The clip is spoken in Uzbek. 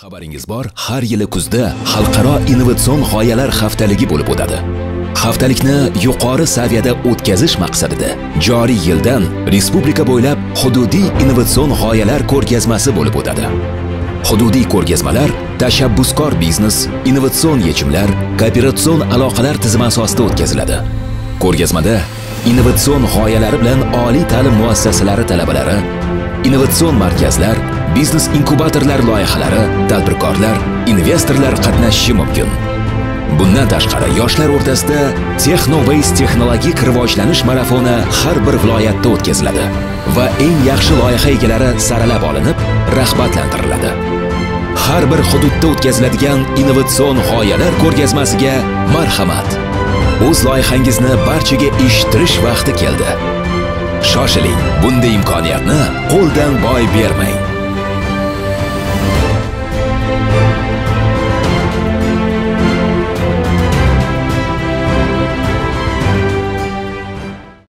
Xabaringiz bor, har yili kuzda xalqaro innovatsion g'oyalar haftaligi bo'lib o'tadi. Haftalikni yuqori saviyada o'tkazish maqsadida joriy yildan respublika bo'ylab hududiy innovatsion g'oyalar ko'rgazmasi bo'lib o'tadi. Hududiy ko'rgazmalar tashabbuskor biznes, innovatsion yechimlar, kooperatsion aloqalar tizimi asosida o'tkaziladi. Ko'rgazmada innovatsion g'oyalari bilan oliy ta'lim muassasalari talabalari, innovatsion markazlar, biznes inkubatorlar loyihalari, tadbirkorlar, investorlar qatnashishi mumkin. Bundan tashqari, yoshlar o'rtasida Technobase texnologik rivojlanish marafoni har bir viloyatda o'tkaziladi va eng yaxshi loyiha egalari saralab olinib, rag'batlantiriladi. Har bir hududda o'tkaziladigan innovatsion g'oyalar ko'rgazmasiga marhamat. O'z loyihangizni barchaga eshittirish vaqti keldi. Shoshiling, bunday imkoniyatni qo'ldan boy bermang.